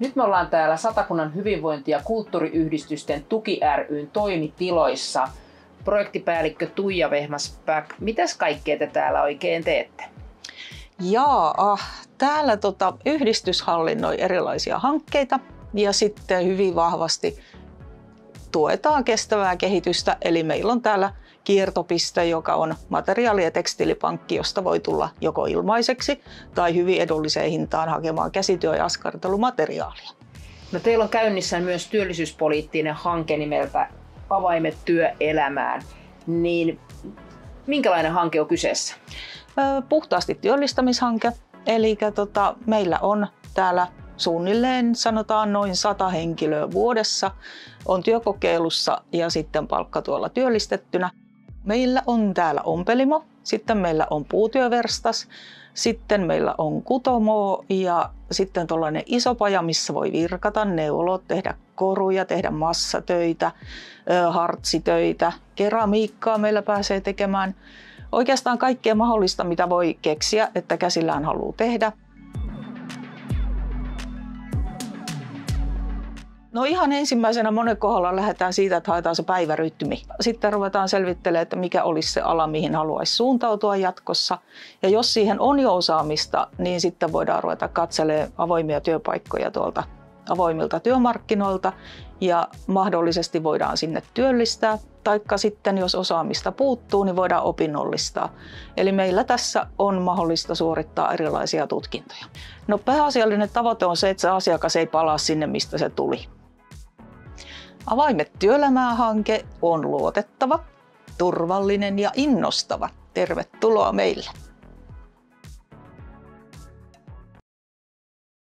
Nyt me ollaan täällä Satakunnan hyvinvointi- ja kulttuuriyhdistysten tuki ry:n toimitiloissa. Projektipäällikkö Tuija Vehmas-Back, mitäs kaikkea te täällä oikein teette? Täällä yhdistys hallinnoi erilaisia hankkeita ja sitten hyvin vahvasti tuetaan kestävää kehitystä. Eli meillä on täällä kiertopiste, joka on materiaali- ja tekstiilipankki, josta voi tulla joko ilmaiseksi tai hyvin edulliseen hintaan hakemaan käsityö- ja askartelumateriaalia. No, teillä on käynnissä myös työllisyyspoliittinen hanke nimeltä Avaimet työelämään. Niin minkälainen hanke on kyseessä? Puhtaasti työllistämishanke. Eli meillä on täällä suunnilleen sanotaan noin 100 henkilöä vuodessa on työkokeilussa ja sitten palkkatuella työllistettynä. Meillä on täällä ompelimo, sitten meillä on puutyöverstas, sitten meillä on kutomo ja sitten tuollainen iso paja, missä voi virkata, neulot, tehdä koruja, tehdä massatöitä, hartsitöitä, keramiikkaa meillä pääsee tekemään. Oikeastaan kaikkea mahdollista, mitä voi keksiä, että käsillään haluaa tehdä. No ihan ensimmäisenä monen kohdalla lähdetään siitä, että haetaan se päivärytmi. Sitten ruvetaan selvittelemään, että mikä olisi se ala, mihin haluaisi suuntautua jatkossa. Ja jos siihen on jo osaamista, niin sitten voidaan ruveta katselemaan avoimia työpaikkoja tuolta avoimilta työmarkkinoilta ja mahdollisesti voidaan sinne työllistää. Taikka sitten, jos osaamista puuttuu, niin voidaan opinnollistaa. Eli meillä tässä on mahdollista suorittaa erilaisia tutkintoja. No, pääasiallinen tavoite on se, että se asiakas ei palaa sinne, mistä se tuli. Avaimet työelämään -hanke on luotettava, turvallinen ja innostava. Tervetuloa meille!